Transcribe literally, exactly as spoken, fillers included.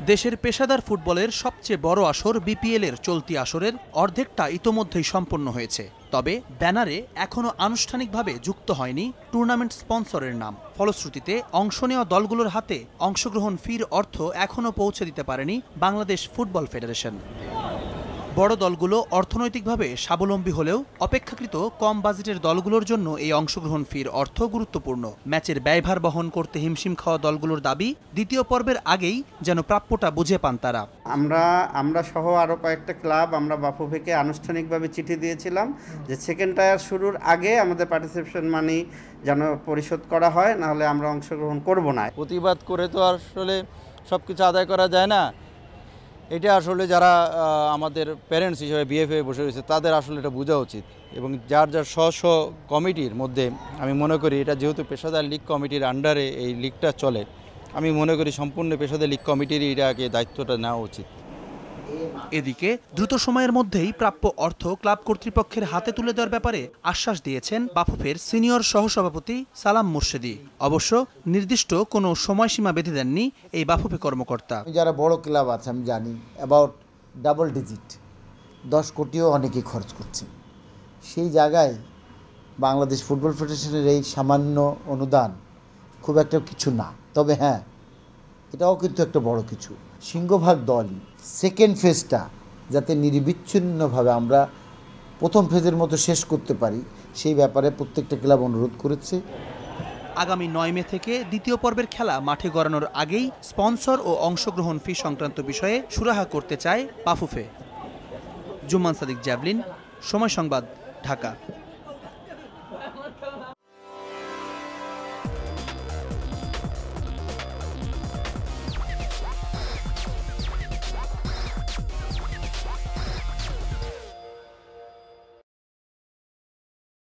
দেশের পেশাদার ফুটবলের সবচেয়ে বড় আসর বিপিএল এর চলতি আসরের অর্ধেকটা ইতোমধ্যেই সম্পন্ন হয়েছে। তবে ব্যানারে এখনও আনুষ্ঠানিকভাবে যুক্ত হয়নি টুর্নামেন্ট স্পন্সরের নাম। ফলশ্রুতিতে অংশ নেওয়া দলগুলোর হাতে অংশগ্রহণ ফির অর্থ এখনও পৌঁছে দিতে পারেনি বাংলাদেশ ফুটবল ফেডারেশন। বড় দলগুলো অর্থনৈতিকভাবে স্বাবলম্বী হলেও অপেক্ষাকৃত কম বাজেটের দলগুলোর জন্য এই অংশগ্রহণ ফির অর্থ গুরুত্বপূর্ণ। ম্যাচের ব্যয়ভার বহন করতে হিমশিম খাওয়া দলগুলোর দাবি, দ্বিতীয় পর্বের আগেই যেন প্রাপ্যটা বুঝে পান তারা। আমরা আমরা সহ আরও কয়েকটা ক্লাব আমরা বাফুফেকে আনুষ্ঠানিকভাবে চিঠি দিয়েছিলাম যে সেকেন্ড টায়ার শুরুর আগে আমাদের পার্টিসিপেশন মানি যেন পরিশোধ করা হয়, নাহলে আমরা অংশগ্রহণ করব না। প্রতিবাদ করে তো আসলে সব কিছু আদায় করা যায় না। এটা আসলে যারা আমাদের প্যারেন্টস হিসেবে বিএফএ বসে রয়েছে তাদের আসলে এটা বোঝা উচিত, এবং যার যার স্ব স্ব কমিটির মধ্যে আমি মনে করি এটা যেহেতু পেশাদার লীগ কমিটির আন্ডারে এই লিগটা চলে, আমি মনে করি সম্পূর্ণ পেশাদার লীগ কমিটির এটাকে দায়িত্বটা নেওয়া উচিত। এদিকে দ্রুত সময়ের মধ্যেই প্রাপ্য অর্থ ক্লাব কর্তৃপক্ষের হাতে তুলে দেওয়ার ব্যাপারে আশ্বাস দিয়েছেন বাফুফের সিনিয়র সহসভাপতি সালাম মুর্শেদি। অবশ্য নির্দিষ্ট কোনো সময়সীমা বেঁধে দেননি এই বাফুফে কর্মকর্তা। যারা বড় ক্লাব আছে আমি জানি অ্যাবাউট ডাবল ডিজিট দশ কোটিও অনেকেই খরচ করছে। সেই জায়গায় বাংলাদেশ ফুটবল ফেডারেশনের এই সামান্য অনুদান খুব একটা কিছু না, তবে হ্যাঁ এটাও কিন্তু একটা বড় কিছু। সিংহভাগ দলই সেকেন্ড ফেজটা যাতে নিরবিচ্ছিন্নভাবে আমরা প্রথম ফেজের মতো শেষ করতে পারি সেই ব্যাপারে প্রত্যেকটা ক্লাব অনুরোধ করেছে। আগামী নয় মে থেকে দ্বিতীয় পর্বের খেলা মাঠে গড়ানোর আগেই স্পন্সর ও অংশগ্রহণ ফি সংক্রান্ত বিষয়ে সুরাহা করতে চায় বাফুফে। জুম্মান সাদিক জ্যাভলিন, সময় সংবাদ, ঢাকা।